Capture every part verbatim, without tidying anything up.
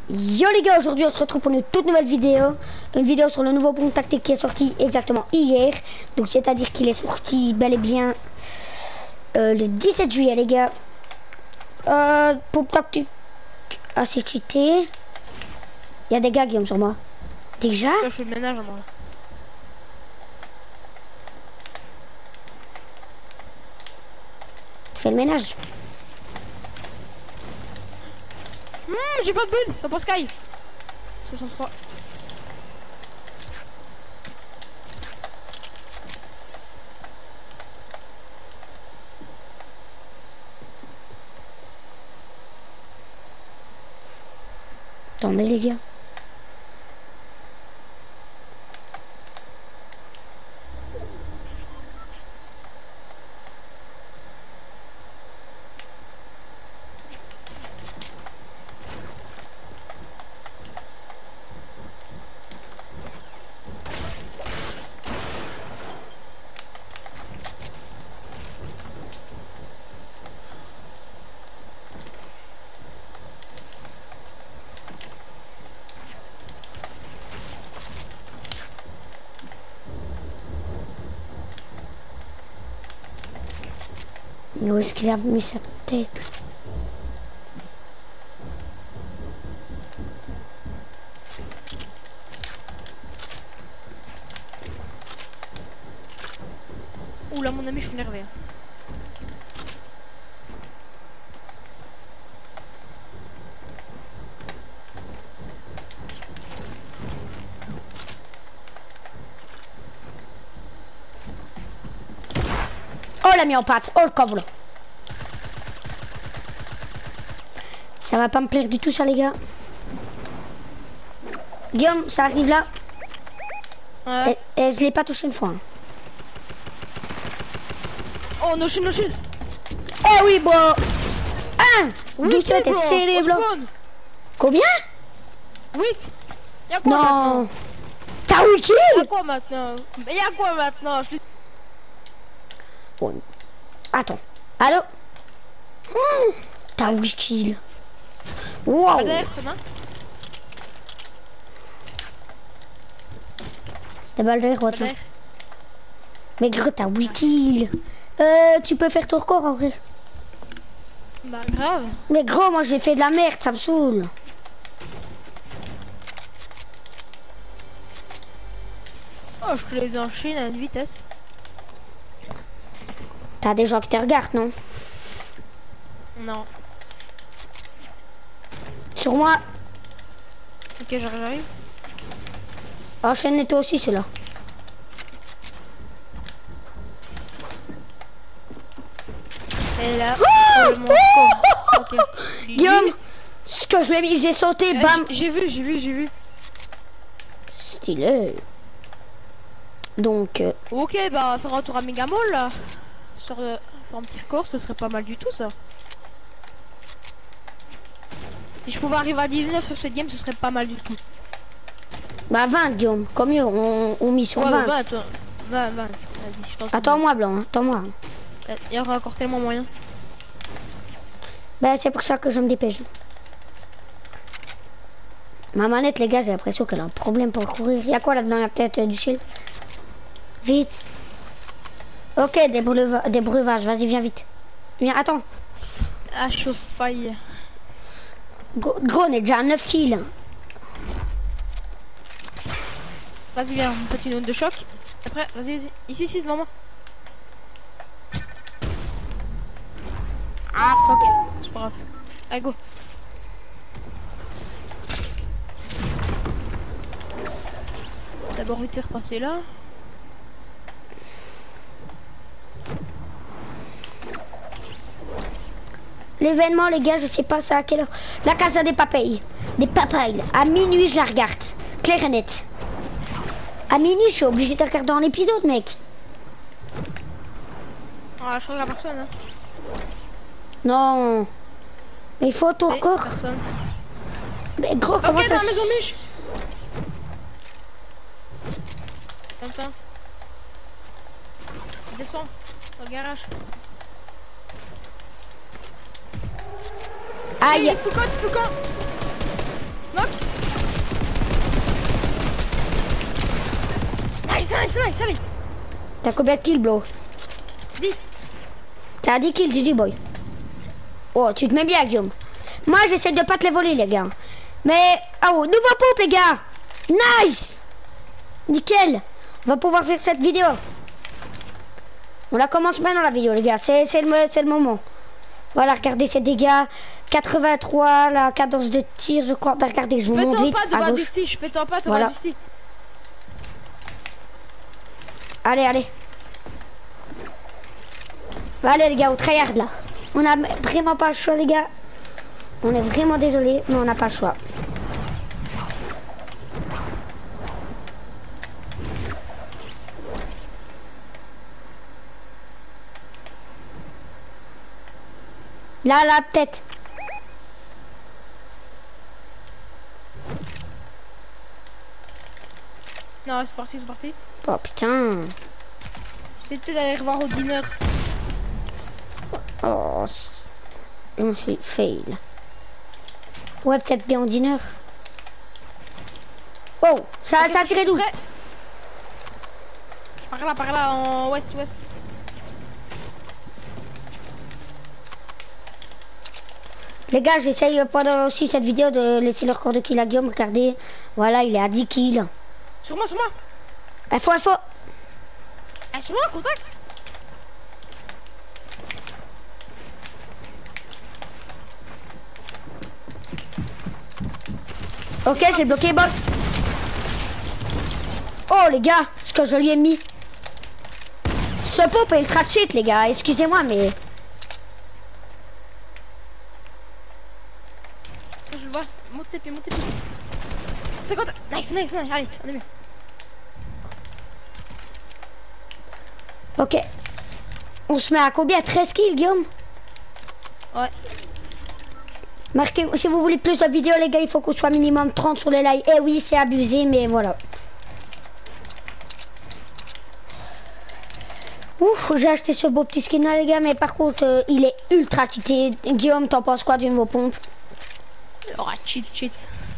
Yo les gars, aujourd'hui on se retrouve pour une toute nouvelle vidéo. Une vidéo sur le nouveau bon tactique qui est sorti exactement hier. Donc c'est à dire qu'il est sorti bel et bien euh, le dix-sept juillet les gars. euh, Pour tactique assez cheaté. Il y a des gars Guillaume sur moi. Déjà je fais le ménage moi. Tu fais le ménage. Mmh, j'ai pas de bulle, c'est pas Sky. soixante-trois. Attendez les gars. Où est-ce qu'il a mis sa tête? Oula mon ami, je suis énervé. Oh l'a mis en pâte. Oh le cobre. Ça va pas me plaire du tout ça les gars. Guillaume, ça arrive là. Ouais. Et, et je l'ai pas touché une fois. Hein. Oh no shield, no shield. Eh oui bro. Un Oui, t'es serré blanc. Combien? huit. Y'a quoi non maintenant? T'as huit kills? Y'a quoi maintenant? Mais y'a quoi maintenant? Je... Bon. Attends. Allô? mmh, T'as huit kills. Wow. T'as balle derrière quoi toi? Mais gros t'as huit kills. Euh, tu peux faire ton record en vrai. Bah grave. Mais gros moi j'ai fait de la merde, ça me saoule. Oh je te les enchaîne à une vitesse. T'as des gens qui te regardent non? Non. Sur moi. Ok j'arrive. Enchaîne toi aussi ceux-là. Et là, oh oh, oh okay. Guillaume, ce que je lui ai mis, j'ai sauté, euh, bam. J'ai vu, j'ai vu, j'ai vu. Stylé. Donc. Euh... Ok, bah faire un tour à Megamall là. Sur euh, faire un petit record, ce serait pas mal du tout ça. Si je pouvais arriver à dix-neuf sur cette game, ce serait pas mal du tout. Bah vingt Guillaume, comme mieux, on, on mise sur ouais, vingt. vingt, vingt, vingt. Attends-moi blanc, attends-moi. Il y aura encore tellement moyen. Bah c'est pour ça que je me dépêche. Ma manette les gars, j'ai l'impression qu'elle a un problème pour courir. Il y a quoi là dedans la tête euh, du shield? Vite. Ok, des, breuva des breuvages, vas-y viens vite. Viens, attends. Ah chauffaille. Gros, on est déjà à neuf kills. Vas-y viens, une petite note de choc. Après, vas-y, vas-y. Ici, ici, devant moi. Ah fuck, c'est pas grave. Allez go. D'abord vite repasser là. L'événement les gars, je sais pas ça à quelle heure. La Casa des Papayes. Des papayes. À minuit je la regarde. Claire et nette. À minuit je suis obligé de regarder dans l'épisode mec. Ah je crois que la personne hein. Non. Mais il faut tout record. Mais gros comment okay, ça... dans la maison biche. Attends. Descends. Au garage. Aïe. Foucault, Foucault. Non. Nice, nice, allez. T'as combien de kills, bro? dix. T'as dix kills, G G boy. Oh, tu te mets bien, Guillaume. Moi, j'essaie de pas te les voler, les gars. Mais, oh, nouveau pompe, les gars. Nice. Nickel. On va pouvoir faire cette vidéo. On la commence maintenant, la vidéo, les gars. C'est le, le moment. Voilà, regardez ces dégâts. quatre-vingt-trois, la cadence de tir, je crois. Bah, regardez, je vous montre vite. Je pète en pas, du style. Je pète en pas, voilà. Du style. Allez, allez. Allez, les gars, au tryhard, là. On a vraiment pas le choix, les gars. On est vraiment désolé, mais on n'a pas le choix. Là, là, peut-être. Non, c'est parti, c'est parti. Oh putain. J'ai peut-être d'aller revoir au dîner. Oh, je me suis fail. Ouais, peut-être bien au dîner. Oh, ça, okay, ça a tiré d'où? Par là, par là, en ouest, ouest. Les gars, j'essaye pendant aussi cette vidéo de laisser le record de kill à Guillaume. Regardez, voilà, il est à dix kills. Sur moi, sur moi. Info, info. Ah, sur moi, contact. Ok, c'est bloqué, bon. Oh, les gars, ce que je lui ai mis. Ce pop est ultra cheat, les gars. Excusez-moi, mais... Je le vois. Monte tes pieds, monte tes pieds. cinquante. Nice, nice, nice. Allez, on est mieux. Ok. On se met à combien? treize kills, Guillaume? Ouais. Marquez, si vous voulez plus de vidéos, les gars, il faut qu'on soit minimum trente sur les likes. Eh oui, c'est abusé, mais voilà. Ouf, j'ai acheté ce beau petit skin là, les gars, mais par contre, euh, il est ultra cheaté. Guillaume, t'en penses quoi du nouveau pompe? Oh, cheat, cheat.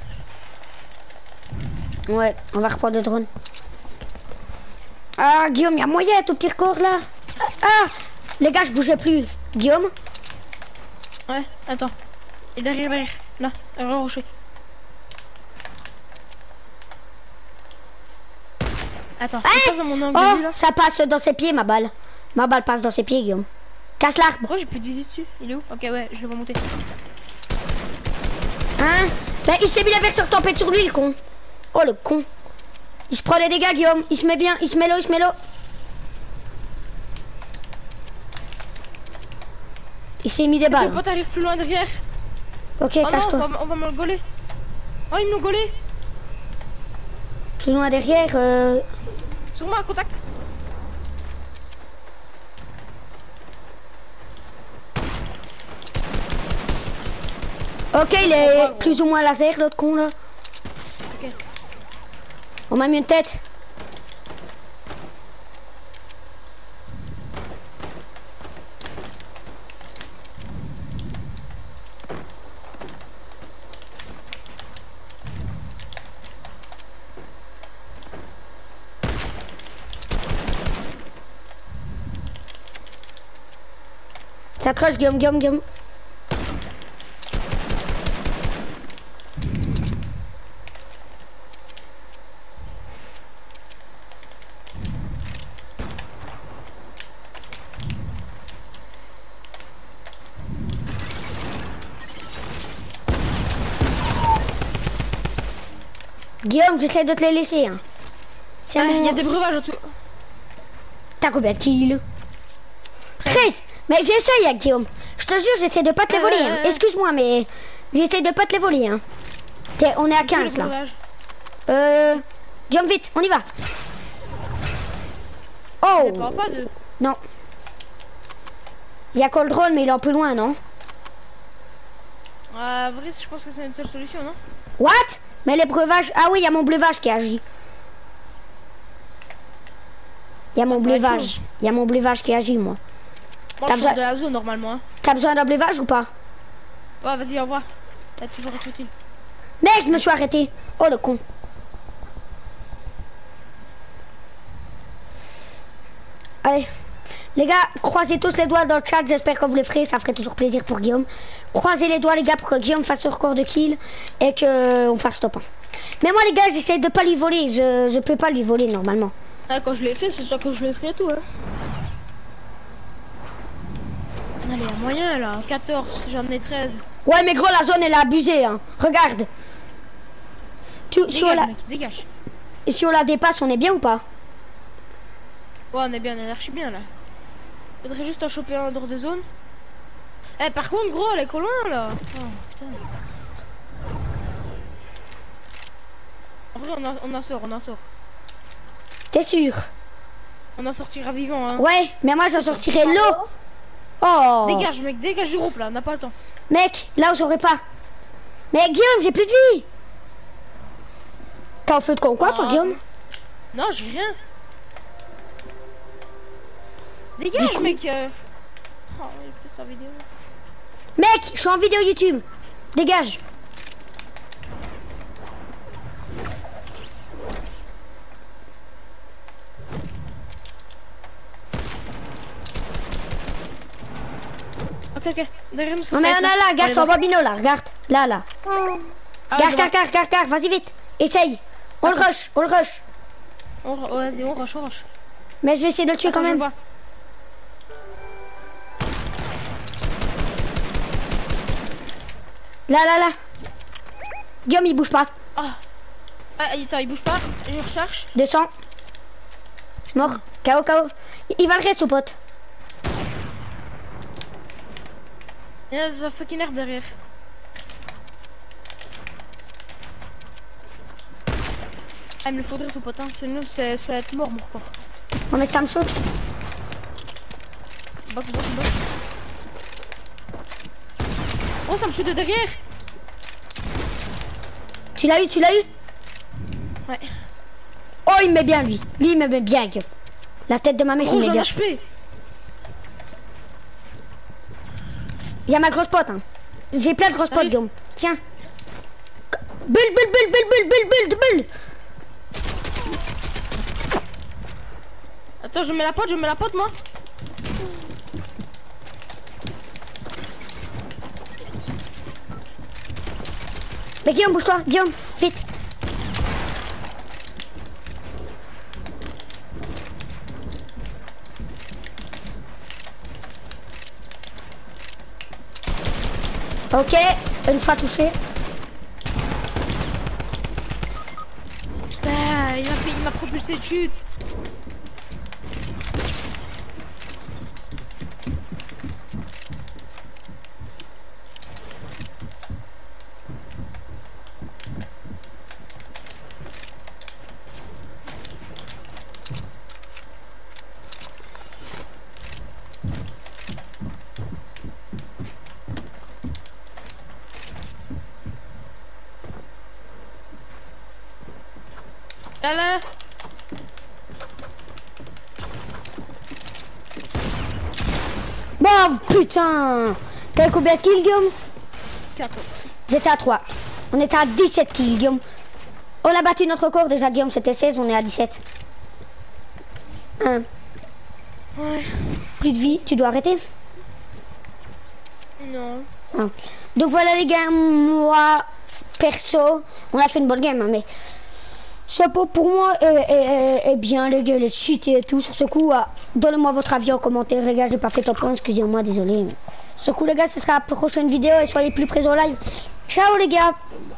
Ouais, on va reprendre le drone. Ah, Guillaume, il y a moyen, tout petit record là. Ah, les gars, je bougeais plus. Guillaume? Ouais, attends. Et derrière, derrière. Là, derrière le rocher. Attends, Hey passe dans mon angle oh, de vue, là. ça passe dans ses pieds, ma balle. Ma balle passe dans ses pieds, Guillaume. Casse l'arbre. Pourquoi j'ai plus de visée dessus? Il est où? Ok, ouais, je le vois monter. Hein? Ben, il s'est mis la version tempête sur lui, le con. Oh, le con. Il se prend des dégâts, Guillaume. Il se met bien, il se met l'eau, il se met l'eau. Il s'est mis des balles. Si le pote arrive plus loin derrière. Ok, Oh cache-toi. non, on va, on va me le gauler. Oh, ils m'ont gaulé. Plus loin derrière. Euh... Sur moi, contact. Ok, il est plus ou moins laser, l'autre con là. Ok. On m'a mis une tête. Ça crush, Guillaume, Guillaume, Guillaume. Guillaume, j'essaie de te les laisser. Hein. Il ouais, mon... y a des breuvages en tout. T'as combien de kills? treize. Mais j'essaye, hein, Guillaume. Je te jure, j'essaie de pas te les voler. Hein. Excuse-moi, mais j'essaie de pas te les voler. Hein. Es, on est à quinze là. Euh... Guillaume, vite, on y va. Oh pas de... Non. Il y a Cold Drone, mais il est en plus loin, non? Euh, vrai, je pense que c'est une seule solution, non? What? Mais les breuvages... Ah oui, il y a mon breuvage qui agit. Il y a mon breuvage. Il y a mon breuvage qui agit, moi. Moi, je besoin... de la zone, normalement. Hein. T'as besoin d'un breuvage ou pas? Ouais, vas-y, au revoir. T'as toujours été utile. Merde, je me suis arrêté. Oh, le con. Les gars, croisez tous les doigts dans le chat, j'espère que vous les ferez, ça ferait toujours plaisir pour Guillaume. Croisez les doigts les gars pour que Guillaume fasse ce record de kill et que on fasse top un. Mais moi les gars, j'essaie de pas lui voler, je, je peux pas lui voler normalement. Ah, quand je l'ai fait, c'est sûr que je le ferai tout. Hein. Allez, un moyen là, quatorze, j'en ai treize. Ouais mais gros, la zone elle a abusé, hein. Regarde. Tu, Dégage, si on la... mec, dégage. Et si on la dépasse, on est bien ou pas? Ouais, on est bien, on est archi bien là. Faudrait juste en choper un dehors de zone. Eh, par contre, gros, elle est trop loin là. Oh, putain. En vrai, on, a, on en sort, on en sort. T'es sûr? On en sortira vivant, hein. Ouais, mais moi j'en sortirai l'eau. Oh. Dégage, mec, dégage du groupe là, on n'a pas le temps. Mec, là j'aurais pas. Mais Guillaume, j'ai plus de vie. T'es en feu de camp quoi, toi, Ah. Guillaume? Non, j'ai rien. Dégage, coup- mec. euh. Oh, il fait sa vidéo. Mec, je suis en vidéo YouTube. Dégage. Ok, ok. Derrière nous, Non mais ça là, va être là, regarde On sur est bon. Bobino là, regarde. Là, là. Ah, Regarde, je vois. regarde, regarde, regarde, vas-y vite. Essaye. On le rush, on le rush. On re- oh, vas-y, on rush, on rush. Mais je vais essayer de le tuer Attends, quand je même. le vois. Là, là, là. Guillaume, il bouge pas. Ah. Ah, attends, il bouge pas. Je recherche. deux cents. Mort. K O, K O. Il va le reste, au pote. Il y a un fucking herbe derrière. Ah, il me le faudrait son pote, hein. Sinon, c'est- ça va être mort, mon corps. Non mais ça me saute. Boc, boc, boc. Oh, ça me chute de derrière. Tu l'as eu, tu l'as eu? Ouais. Oh, il met bien lui. Lui, il me met bien, Guillaume. La tête de ma mère, Oh, il j'ai met un bien. H P. Il y a ma grosse pote, hein. J'ai plein de grosses potes, Arrive. Guillaume. Tiens. Bulle, bulle, bulle, bulle, bulle, bulle, bulle, bulle. Attends, je mets la pote, je mets la pote, moi. Mais Guillaume, bouge-toi. Guillaume, vite. Ok, une fois touché. Ah, il m'a fait, il m'a propulsé de chute. Là, là. Bon, putain. T'as combien de kills, Guillaume? quatorze. J'étais à trois. On était à dix-sept kills, Guillaume. On a battu notre record déjà, Guillaume. C'était seize, on est à dix-sept. Un. Ouais. Plus de vie, tu dois arrêter. Non. Un. Donc voilà les gars, moi, perso, on a fait une bonne game, hein, mais... Chapeau pour moi, et, et, et bien les gars, les cheatés et tout. Sur ce coup, euh, donnez-moi votre avis en commentaire. Les gars, j'ai pas fait top un, excusez-moi, désolé. Sur ce coup les gars, ce sera la prochaine vidéo et soyez plus présents au live. Ciao les gars.